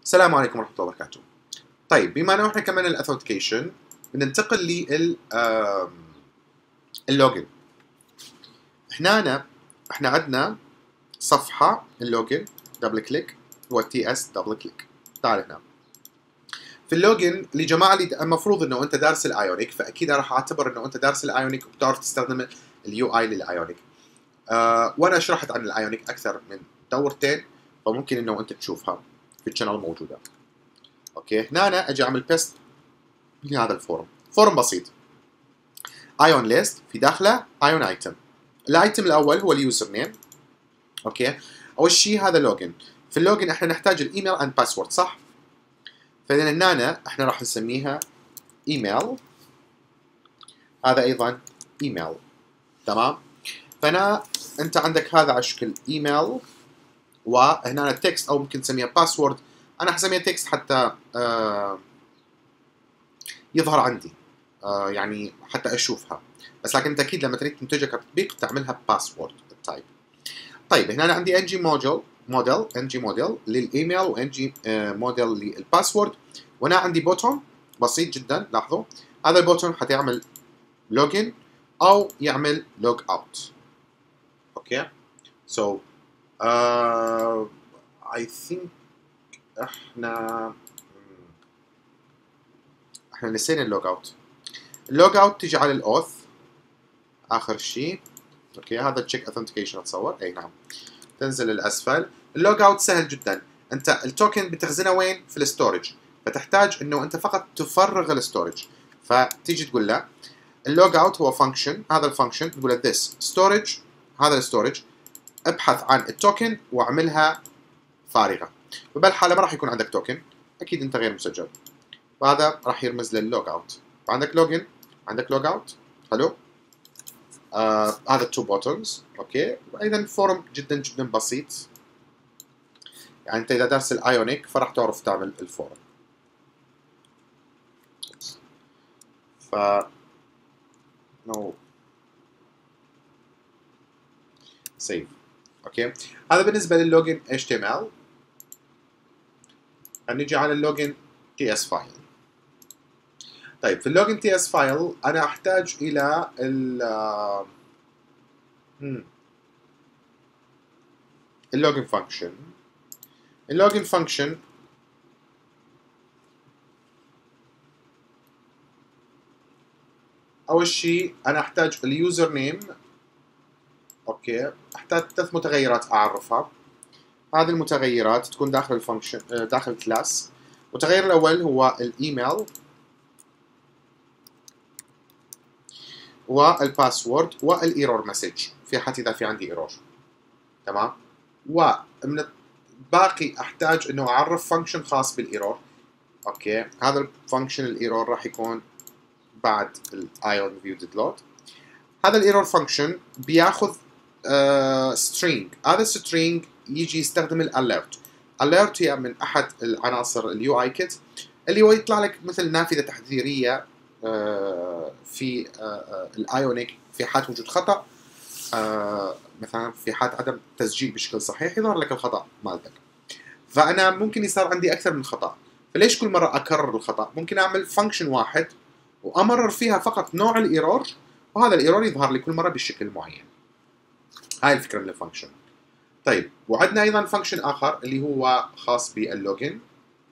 السلام عليكم ورحمة الله وبركاته. طيب بما انه احنا كمان الاثنتيكيشن بننتقل لللوجن. احنا عندنا صفحة اللوجن دبل كليك والتي اس دبل كليك. تعال هنا في اللوجن لجماعة اللي المفروض انه انت دارس الايونيك، فاكيد راح اعتبر انه انت دارس الايونيك وبتعرف تستخدم اليو اي للايونيك. وانا شرحت عن الايونيك اكثر من دورتين، فممكن انه انت تشوفها في الشانل موجودة. اوكي، هنا أنا اجي اعمل بيست لهذا الفورم. فورم بسيط، ايون ليست في داخله ايون ايتم. الايتم الاول هو اليوزر نيم. اوكي، اول شيء هذا لوجن. في اللوجن احنا نحتاج الايميل اند باسورد، صح؟ فاذا هنا احنا راح نسميها ايميل، هذا ايضا ايميل. تمام، فانا انت عندك هذا على شكل ايميل، وهنا التكست او ممكن تسميها باسورد. انا حسميها تكست حتى يظهر عندي، يعني حتى اشوفها، بس لكن انت اكيد لما تريد تنتجها كتطبيق تعملها باسورد التايب. طيب هنا أنا عندي ان جي موديل للايميل وان جي موديل للباسورد، وهنا عندي بوتون بسيط جدا. لاحظوا هذا البوتون حتعمل لوجن او يعمل لوج اوت. اوكي، سو اي ثينك احنا نسينا اللوج اوت. اللوج اوت تيجي على الاوث اخر شيء. اوكي، هذا تشيك اثنتيكيشن اتصور. اي نعم، تنزل للاسفل. اللوج اوت سهل جدا، انت التوكن بتخزنه وين؟ في الستورج، فتحتاج انه انت فقط تفرغ الستورج. فتيجي تقول له اللوج اوت هو فانكشن، هذا الفانكشن تقول له this storage، هذا الستورج ابحث عن التوكن واعملها فارغه. وبالحاله ما راح يكون عندك توكن، اكيد انت غير مسجل، وهذا راح يرمز لللوج اوت. فعندك لوجن، عندك لوج اوت. حلو. هذا التو بوتنز. اوكي، وايضا الفورم جدا جدا بسيط، يعني انت اذا درس الايونيك فراح تعرف تعمل الفورم. ف نو سيف. اوكي، هذا بالنسبه للوجن HTML. نيجي على اللوجن TS فايل. طيب في اللوجن TS فايل انا احتاج الى اللوجن فانكشن. اللوجن فانكشن اول شيء انا احتاج اليوزر نيم. اوكي، احتاج 3 متغيرات اعرفها. هذه المتغيرات تكون داخل الفانكشن داخل الكلاس. المتغير الاول هو الايميل والباسورد والايرور مسج، في حالة اذا في عندي ايرور. تمام، ومن الباقي احتاج انه اعرف فانكشن خاص بالايرور. اوكي، هذا الفانكشن الايرور راح يكون بعد الايون فيو ديد لود. هذا الايرور فانكشن بياخذ string. هذا السترينج يجي يستخدم الاليرت. alert هي من احد العناصر اليو اي كيت، اللي هو يطلع لك مثل نافذه تحذيريه في الايونيك في حال وجود خطا. مثلا في حال عدم تسجيل بشكل صحيح يظهر لك الخطا مالتك. فانا ممكن يصير عندي اكثر من خطا، فليش كل مره اكرر الخطا؟ ممكن اعمل فانكشن واحد وامرر فيها فقط نوع الايرور، وهذا الايرور يظهر لي كل مره بشكل معين. هاي الفكره من الفانكشن. طيب وعندنا ايضا فانكشن اخر اللي هو خاص باللوجن.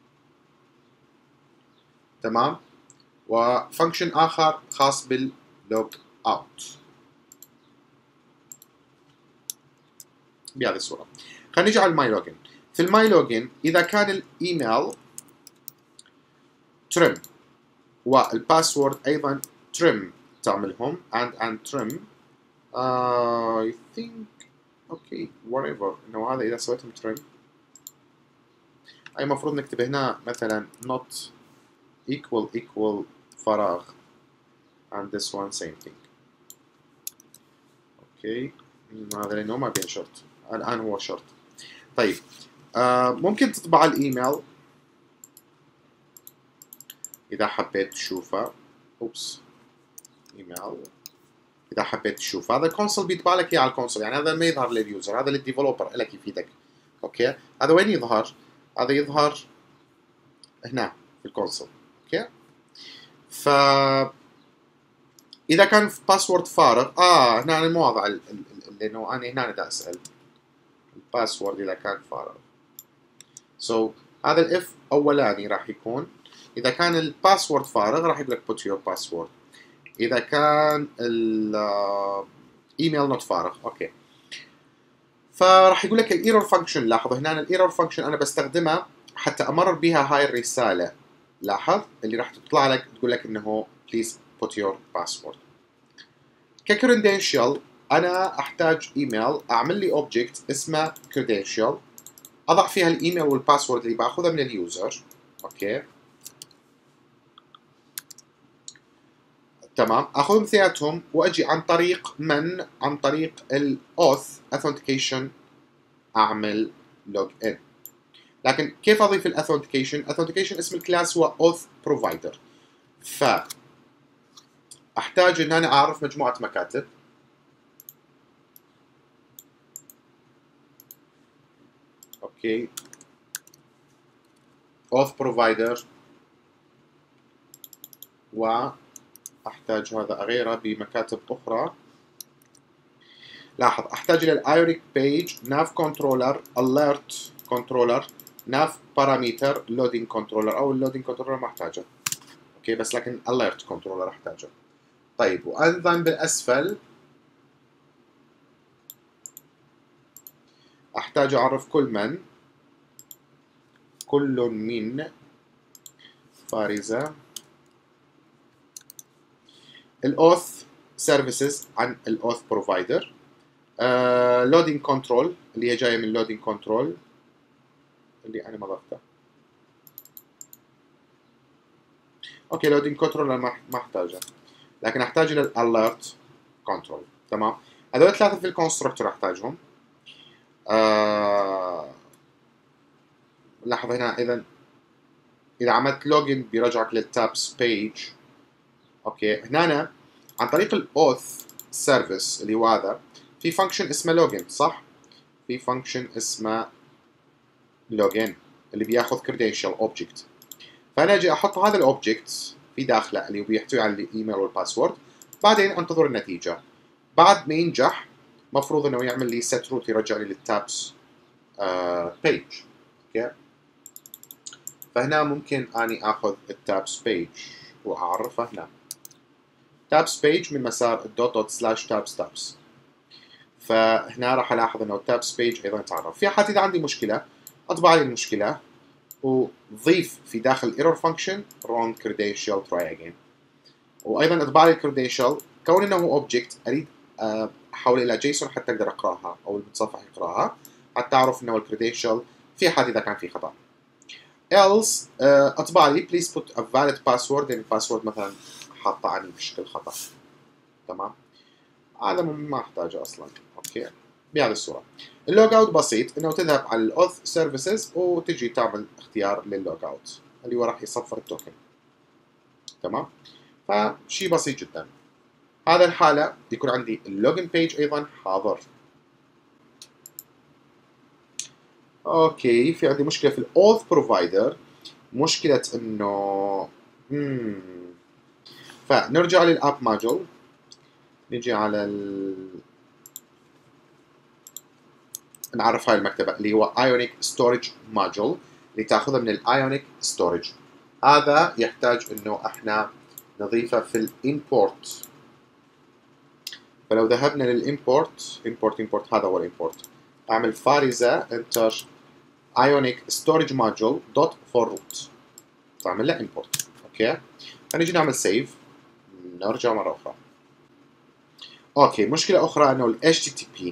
تمام، وفانكشن اخر خاص باللوج اوت بهذه الصوره. خلينا نيجي على الماي لوجن. في الماي لوجن اذا كان الايميل ترم والباسورد ايضا ترم تعملهم and trim. I think اوكي whatever انه هذا اذا سويتهم ترم اي مفروض نكتب هنا مثلا not equal فراغ and this one same thing. اوكي، هذا لانه ما بين شرط، الان هو شرط. طيب ممكن تطبع الايميل اذا حبيت تشوفه. اوبس، ايميل اذا حبيت تشوف هذا الكونسول بيطبع لك اياه على الكونسول، يعني هذا ما يظهر لليوزر، هذا للديفلوبر لك يفيدك. اوكي، هذا وين يظهر؟ هذا يظهر هنا في الكونسول. اوكي، ف اذا كان في باسورد فارغ، هنا المواضع لانه انا هنا دا اسال الباسورد اذا كان فارغ. هذا الاف اولاني راح يكون اذا كان الباسورد فارغ راح يقول لك put your password. اذا كان الايميل نوت فارغ، اوكي، فراح يقول لك الايرور فانكشن. لاحظ هنا الايرور فانكشن انا بستخدمها حتى امرر بها هاي الرساله. لاحظ اللي راح تطلع لك تقول لك انه please put your password. كcredential انا احتاج ايميل اعمل لي اوبجكت اسمه credential، اضع فيها الايميل والباسورد اللي باخذها من اليوزر. اوكي تمام، اخذهم اثنيناتهم واجي عن طريق عن طريق الاوث authentication اعمل لوج ان. لكن كيف اضيف الاثنتيكيشن؟ اثنتيكيشن اسم الكلاس هو اوث بروفايدر. ف احتاج ان انا اعرف مجموعه مكاتب. اوكي، اوث بروفايدر، واحتاج هذا اغيره بمكاتب اخرى. لاحظ احتاج الى الايونيك بيج، ناف كنترولر، اليرت كنترولر، ناف باراميتر، لودينج كنترولر، او اللودينج كنترولر ما احتاجه. اوكي، بس لكن اليرت كنترولر احتاجه. طيب، وايضا بالاسفل احتاج اعرف كل من فارزة الاوث سيرفيسز عن الاوث بروفايدر، لودينج كنترول اللي هي جايه من لودينج كنترول اللي انا ما ضفته. اوكي، لودينج كنترول انا ما احتاجه، لكن احتاج الى الاليرت كنترول. تمام، هذول ثلاثه في الكونستركتور احتاجهم. لاحظ هنا اذا عملت لوجن بيرجعك للتابس بيج. اوكي، هنا عن طريق الاوث سيرفيس اللي هو هذا في فانكشن اسمه لوجن، صح؟ في فانكشن اسمه لوجن اللي بياخذ كريدنشال اوبجكت. فانا اجي احط هذا الاوبجكت في داخله اللي هو بيحتوي على الايميل والباسورد، بعدين انتظر النتيجه. بعد ما ينجح مفروض انه يعمل لي set root يرجع لي للتابس بيج. اوكي، فهنا ممكن اني اخذ التابس بيج واعرفه هنا تابس بيج من مسار الدوت سلاش تابس. فهنا راح الاحظ انه التابس بيج ايضا تعرف. في حالة اذا عندي مشكله اطبع لي المشكله وضيف في داخل الايرور فانكشن wrong credential try again، وايضا اطبع لي الكريدنشال كون انه اوبجكت اريد احوله الى جيسون حتى اقدر اقراها او المتصفح يقراها حتى اعرف انه الكريدنشال في حال اذا كان في خطا. else اطبع لي please put a valid password، يعني الباسورد مثلا حاطه عني بشكل خطا. تمام، هذا ما احتاجه اصلا. اوكي، بهذه الصوره. اللوج اوت بسيط، انه تذهب على الاوث سيرفيسز وتجي تعمل اختيار للوج اوت اللي هو راح يصفر التوكن. تمام، فشيء بسيط جدا. هذا الحاله يكون عندي اللوجن بيج ايضا حاضر. اوكي، في عندي مشكله في الاوث بروفايدر، مشكله انه فنرجع للاب ماجول، نجي على نعرف هاي المكتبه اللي هو ايونيك ستورج ماجول اللي تاخذها من الايونيك ستورج. هذا يحتاج انه احنا نضيفه في الامبورت. فلو ذهبنا للامبورت امبورت هذا هو الامبورت، اعمل فارزه انتر ايونيك ستورج ماجول دوت فور روت، تعمل له امبورت. اوكي، فنجي نعمل سيف، نرجع مره اخرى. اوكي، مشكله اخرى انه ال HTTP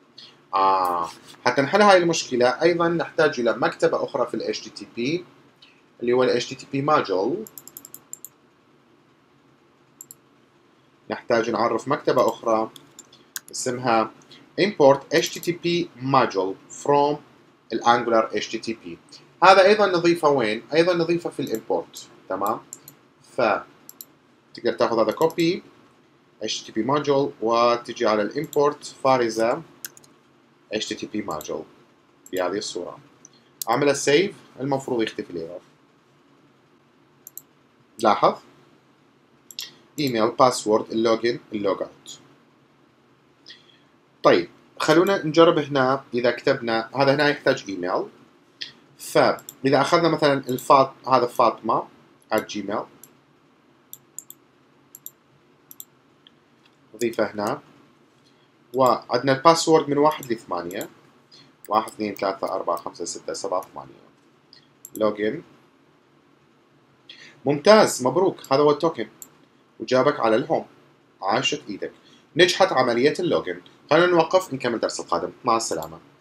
حتى نحل هاي المشكله ايضا نحتاج الى مكتبه اخرى في ال HTTP اللي هو ال HTTP module. نحتاج نعرف مكتبه اخرى اسمها import HTTP module from الانجولار HTTP. هذا ايضا نضيفه وين؟ ايضا نضيفه في الامبورت. تمام، ف تقدر تاخذ هذا كوبي HTTP module وتجي على الامبورت فارزة HTTP module بهذه الصورة، اعمل سيف، المفروض يختفي الايرور. لاحظ ايميل باسورد اللوجن اللوج اوت. طيب خلونا نجرب هنا. اذا كتبنا هذا هنا يحتاج ايميل، فاذا اخذنا مثلا هذا فاطمه @gmail، نضيفه هنا، وعندنا الباسورد من 1 ل 8، 1 2 3 4 5 6 7 8. لوجن. ممتاز، مبروك، هذا هو التوكن وجابك على الهوم. عاشت ايدك، نجحت عملية اللوجن. خلينا نوقف، نكمل الدرس القادم. مع السلامة.